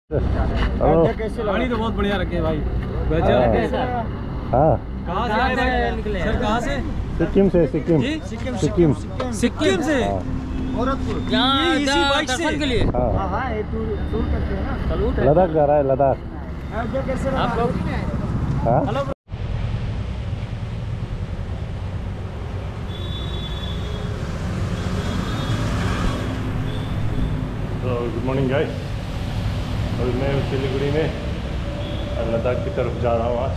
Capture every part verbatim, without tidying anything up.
गाड़ी तो बहुत बढ़िया रखे भाई। हाँ कहाँ से आए भाई? निकले सर कहाँ से? सिक्किम से। सिक्किम सिक्किम सिक्किम सिक्किम से यहाँ इसी बाइक से के लिए हाँ हाँ ये टूर टूर करते हैं ना। लद्दाख जा रहा है लद्दाख। आप लोग हाँ हेलो तो गुड मॉर्निंग गाइस। अभी मैं सिलीगुड़ी में लद्दाख की तरफ जा रहा हूँ आज।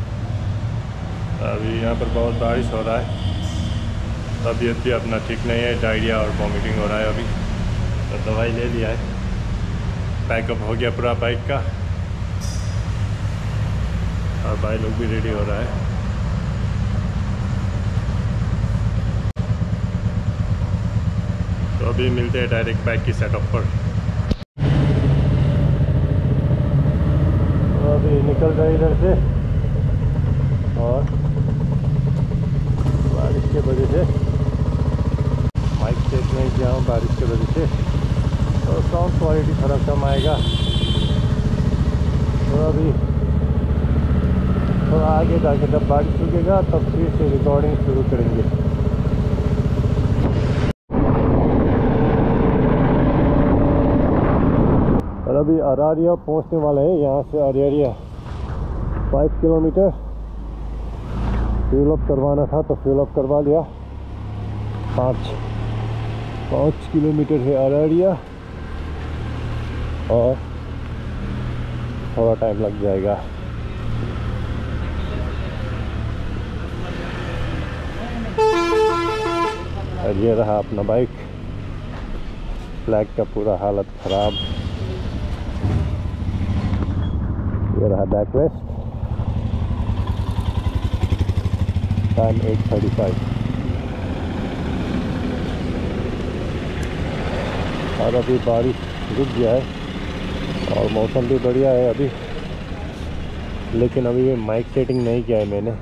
अभी यहाँ पर बहुत बारिश हो रहा है। तबीयत भी अपना ठीक नहीं है, डायरिया और वॉमिटिंग हो रहा है अभी। तो दवाई ले लिया है, पैकअप हो गया पूरा बाइक का और भाई लोग भी रेडी हो रहा है। तो अभी मिलते हैं डायरेक्ट बाइक की सेटअप पर। तो अभी निकल रहे इधर से और बारिश के वजह से माइक चेक नहीं किया हूँ, बारिश की वजह से तो साउंड क्वालिटी थोड़ा कम आएगा। तो अभी थोड़ा आगे जाके जब बारिश रुकेगा तब फिर से रिकॉर्डिंग शुरू करेंगे। और अभी अरारिया पहुंचने वाले हैं। यहाँ से Araria five kilometre fuel up करवाना था तो फ्यूल अप करवा लिया। पाँच पाँच किलोमीटर है अरारिया और थोड़ा टाइम लग जाएगा। और ये रहा अपना बाइक, फ्लैग का पूरा हालत ख़राब। ये रहा back rest, time eight thirty five. और अभी बारिश रुक गया है और मौसम भी बढ़िया है अभी, लेकिन अभी ये माइक सेटिंग नहीं किया है मैंने।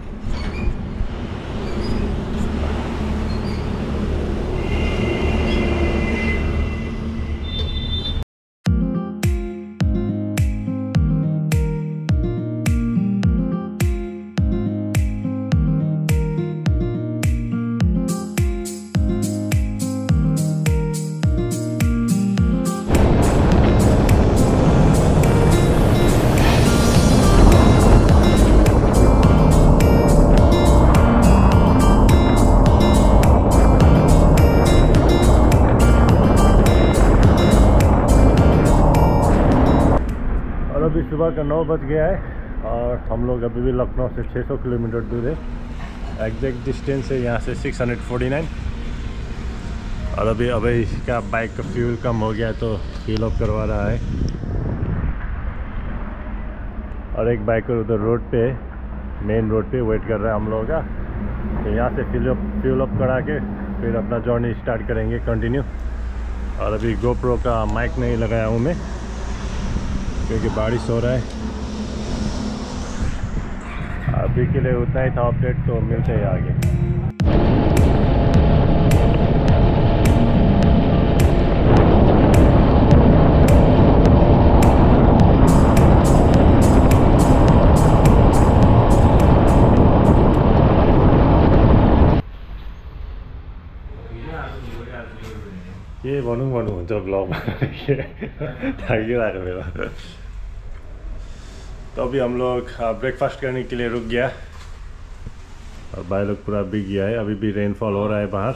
अभी सुबह का नौ बज गया है और हम लोग अभी भी लखनऊ से छह सौ किलोमीटर दूर है। एग्जैक्ट डिस्टेंस है यहाँ से सिक्स हंड्रेड फोर्टी नाइन। और अभी अभी का बाइक का फ्यूल कम हो गया है तो फ्यूल अप करवा रहा है। और एक बाइकर उधर रोड पे मेन रोड पे वेट कर रहा है हम लोगों का। तो यहाँ से फ्यूल अप फ्यूल अप करा के फिर अपना जर्नी स्टार्ट करेंगे कंटिन्यू। और अभी गोप्रो का माइक नहीं लगाया हूँ मैं क्योंकि बारिश हो रहा है। अभी के लिए उतना ही था अपडेट, तो मिलते हैं आगे। ये भनौँ भनौँ हुन्छ ब्लगमा थाकिरहेको बेला। तो अभी हम लोग ब्रेकफास्ट करने के लिए रुक गया और भाई लोग पूरा भीग गया है। अभी भी रेनफॉल हो रहा है बाहर।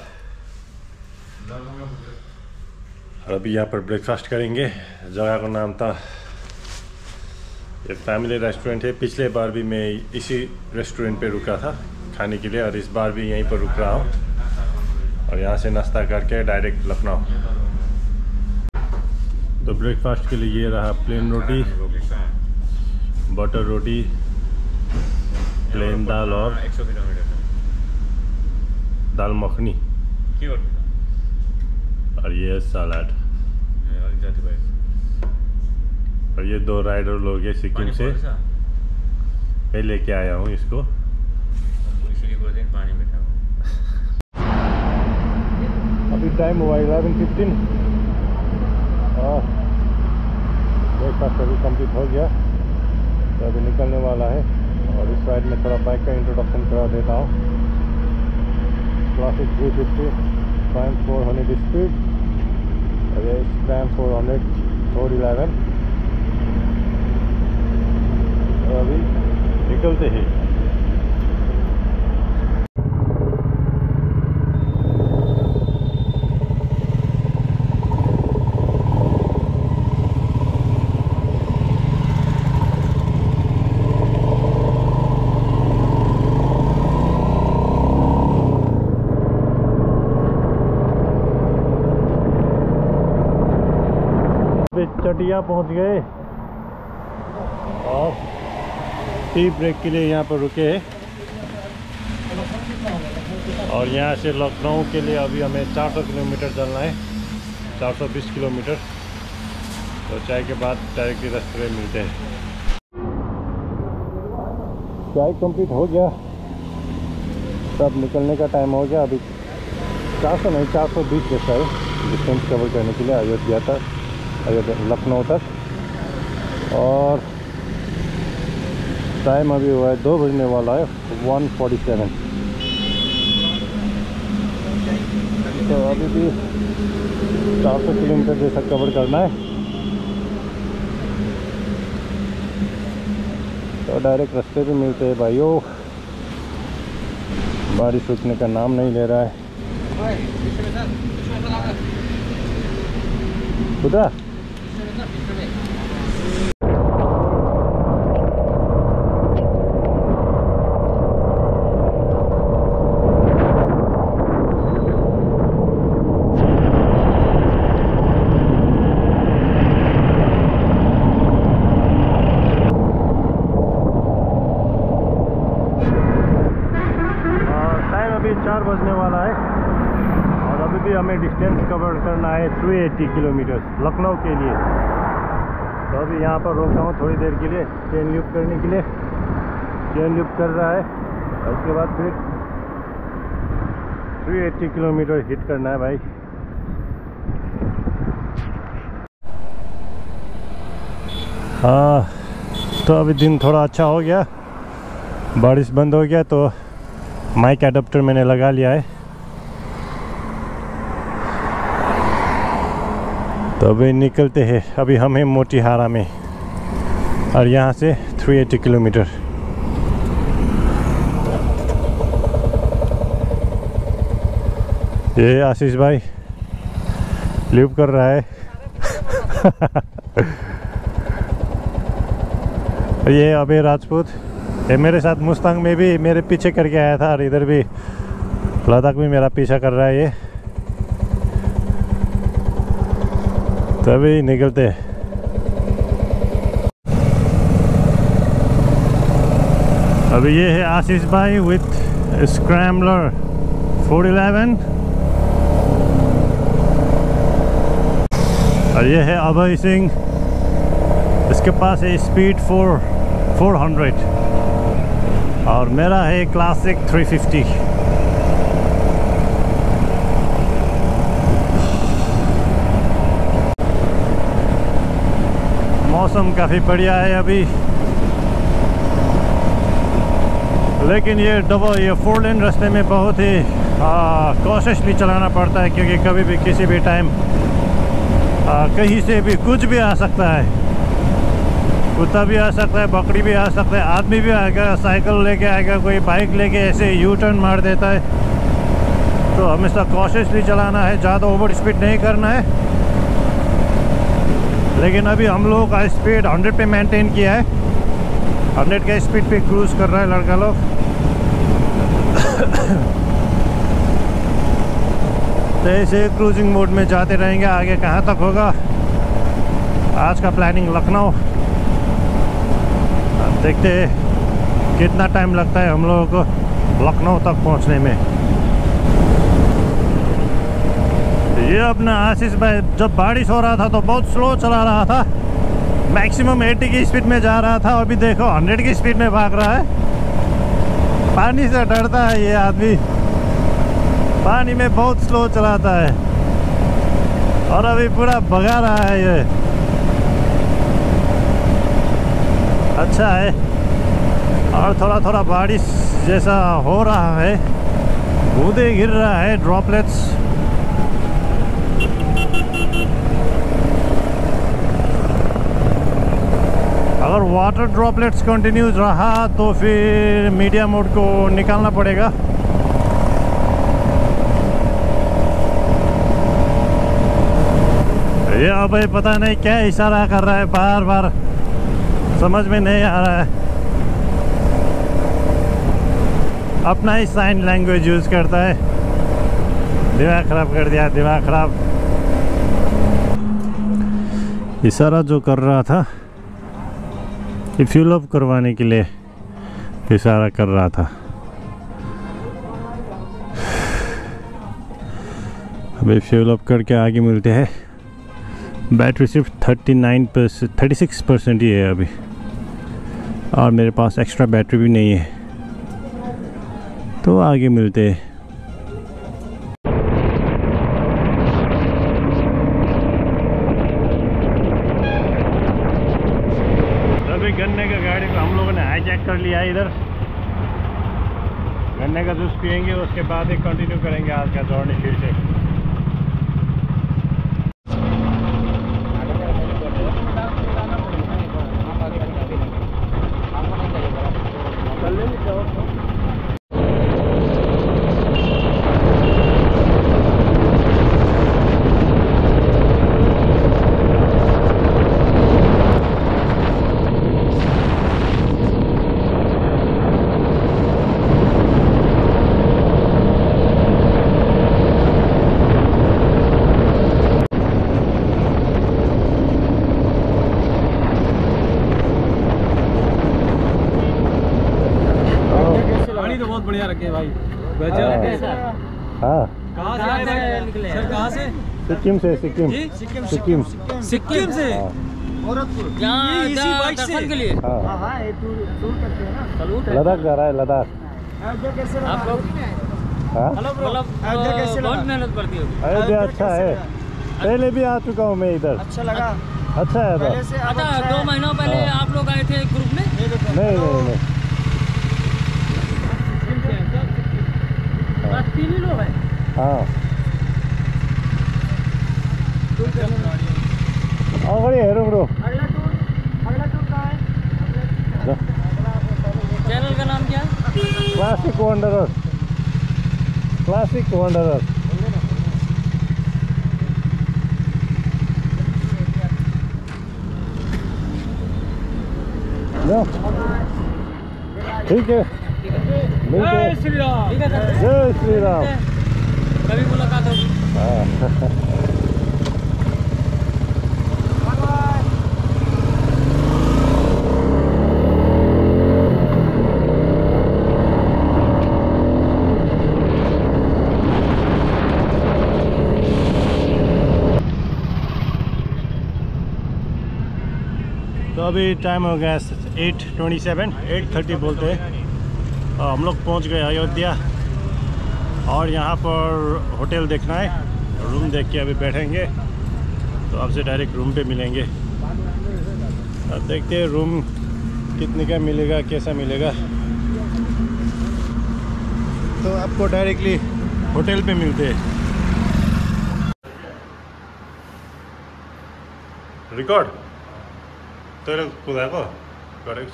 और अभी यहाँ पर ब्रेकफास्ट करेंगे। जगह का नाम था, ये फैमिली रेस्टोरेंट है। पिछले बार भी मैं इसी रेस्टोरेंट पे रुका था खाने के लिए और इस बार भी यहीं पर रुक रहा हूँ। और यहाँ से नाश्ता करके डायरेक्ट लखनऊ। तो ब्रेकफास्ट के लिए ये रहा प्लेन रोटी, बटर रोटी, प्लेन दाल और दाल मखनी और ये सलाद। और ये दो राइडर लोग हैं सिक्किम से, मैं लेके आया हूँ इसको। अभी टाइम हुआ इलेवन फिफ्टीन। ब्रेकफास्ट अभी कंप्लीट हो गया, तो अभी निकलने वाला है। और इस साइड में थोड़ा बाइक का इंट्रोडक्शन करा देता हूँ। Classic three fifty prime four hundred speed, prime four hundred four eleven. अभी निकलते हैं। चटिया पहुंच गए और टी ब्रेक के लिए यहाँ पर रुके हैं। और यहाँ से लखनऊ के लिए अभी हमें चार सौ किलोमीटर चलना है, चार सौ बीस किलोमीटर। तो चाय के बाद डायरेक्टली रेस्टोरेंट मिलते हैं। चाय कंप्लीट हो गया, सब निकलने का टाइम हो गया। अभी चार सौ नहीं चार सौ बीस जैसा है डिस्टेंस कवर करने के लिए अयोध्या तक, अयोध्या लखनऊ तक। और टाइम अभी हुआ है दो बजने वाला है, वन फोर्टी सेवन। तो अभी भी चार सौ किलोमीटर जैसा कवर करना है। तो डायरेक्ट रास्ते पे मिलते हैं भाइयों। बारिश रुकने का नाम नहीं ले रहा है। खुदा चार बजने वाला है और अभी भी हमें डिस्टेंस कवर करना है तीन सौ अस्सी किलोमीटर लखनऊ के लिए। तो अभी यहाँ पर रोका हूँ थोड़ी देर के लिए चेन लूप करने के लिए। चेन लूप कर रहा है और उसके बाद फिर तीन सौ अस्सी किलोमीटर हिट करना है भाई। हाँ, तो अभी दिन थोड़ा अच्छा हो गया, बारिश बंद हो गया, तो माइक एडाप्टर मैंने लगा लिया है। तो अभी निकलते हैं। अभी हम हैं मोतीहारा में और यहाँ से तीन सौ अस्सी किलोमीटर। ये आशीष भाई लूप कर रहा है। ये अभी राजपूत, ये मेरे साथ मुस्तांग में भी मेरे पीछे करके आया था और इधर भी लद्दाख में मेरा पीछा कर रहा है ये। तभी निकलते। अभी ये है आशीष भाई विथ स्क्रैम्बलर फोर इलेवन और ये है अभय सिंह, इसके पास है स्पीड फोर फोर हंड्रेड और मेरा है क्लासिक थ्री फिफ्टी। मौसम काफ़ी बढ़िया है अभी, लेकिन ये डबल ये फोर लेन रास्ते में बहुत ही कॉशियसली चलाना पड़ता है, क्योंकि कभी भी किसी भी टाइम कहीं से भी कुछ भी आ सकता है। कुत्ता भी आ सकता है, बकरी भी आ सकता है, आदमी भी आएगा, साइकिल लेके आएगा, कोई बाइक लेके ऐसे यू टर्न मार देता है। तो हमेशा कॉशियसली चलाना है, ज़्यादा ओवर स्पीड नहीं करना है। लेकिन अभी हम लोगों का स्पीड हंड्रेड पे मेंटेन किया है, हंड्रेड का स्पीड पे क्रूज कर रहा है लड़का लोग। तो ऐसे क्रूजिंग मोड में जाते रहेंगे, आगे कहाँ तक होगा। आज का प्लानिंग लखनऊ, देखते हैं कितना टाइम लगता है हम लोगों को लखनऊ तक पहुंचने में। ये अपना आशीष भाई जब बारिश हो रहा था तो बहुत स्लो चला रहा था, मैक्सिमम अस्सी की स्पीड में जा रहा था। अभी देखो सौ की स्पीड में भाग रहा है। पानी से डरता है ये आदमी, पानी में बहुत स्लो चलाता है और अभी पूरा भगा रहा है ये। अच्छा है और थोड़ा थोड़ा बारिश जैसा हो रहा है, बूंदे गिर रहा है, ड्रॉपलेट्स। अगर वाटर ड्रॉपलेट्स कंटिन्यूज रहा तो फिर मीडिया मोड को निकालना पड़ेगा। ये अब पता नहीं क्या इशारा कर रहा है, बार बार समझ में नहीं आ रहा है। अपना ही साइन लैंग्वेज यूज करता है। दिमाग खराब कर दिया, दिमाग खराब। इशारा जो कर रहा था ये फ्यूल अप करवाने के लिए इशारा कर रहा था। अभी फ्यूल अप करके आगे मिलते हैं। बैटरी सिर्फ thirty nine percent thirty six percent ही है अभी, और मेरे पास एक्स्ट्रा बैटरी भी नहीं है, तो आगे मिलते हैं। अभी गन्ने का गाड़ी को हम लोगों ने हाईजैक कर लिया है। इधर गन्ने का जूस पियेंगे, उसके बाद ही कंटिन्यू करेंगे आज का दौड़ने फिर से। बढ़िया रखे भाई। हाँ, कहाँ से आए निकले सर? कहाँ से? सिक्किम से। सिक्किम सिक्किम सिक्किम सिक्किम से गोरखपुर। यहाँ इसी बाइक से के लिए। हाँ, हाँ हाँ, ये टूर टूर करते हैं ना। लद्दाख जा रहा है, लद्दाख। अयोध्या कैसे लगा? आप लोग हाँ, मतलब अयोध्या कैसे लगा? बहुत मेहनत पड़ती होगी। अयोध्या अच्छा है, पहले भी आ चुका हूँ मैं इधर। अच्छा लगा? अच्छा है पहले तो। से अब अच्छा, अच्छा दो है? महीनों पहले हाँ। आप लोग आए थे ग्रुप में? ये देखो। नहीं नहीं नहीं, बस तीन ही लोग हैं। हाँ अगाडि हेरौँ ब्रो। अगला टूर अगला टूर कहाँ है? चैनल का नाम क्या है? Classic wanderer, classic wanderer. ठीक है, जय श्री राम। ठीक है सर, जय श्री राम। कभी मुलाकात होगी। हाँ। तो अभी टाइम हो गया eight twenty seven, eight thirty बोलते हैं। और हम लोग पहुंच गए अयोध्या, और यहाँ पर होटल देखना है, रूम देख के अभी बैठेंगे, तो आपसे डायरेक्ट रूम पे मिलेंगे। अब देखते हैं रूम कितने का मिलेगा, कैसा मिलेगा, तो आपको डायरेक्टली होटल पे मिलते हैं। रिकॉर्ड तेरे कुदाएको करेक्ट।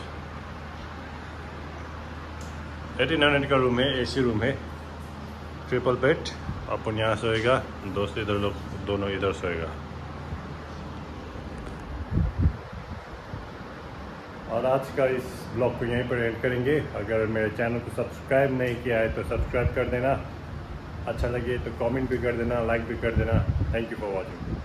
एटीन हंड्रेड का रूम है, एसी रूम है, ट्रिपल बेड। अपन यहाँ सोएगा, दोस्त इधर लोग दोनों इधर सोएगा। और आज का इस ब्लॉग को यहीं पर एंड करेंगे। अगर मेरे चैनल को सब्सक्राइब नहीं किया है तो सब्सक्राइब कर देना, अच्छा लगे तो कमेंट भी कर देना, लाइक भी कर देना। Thank you for watching.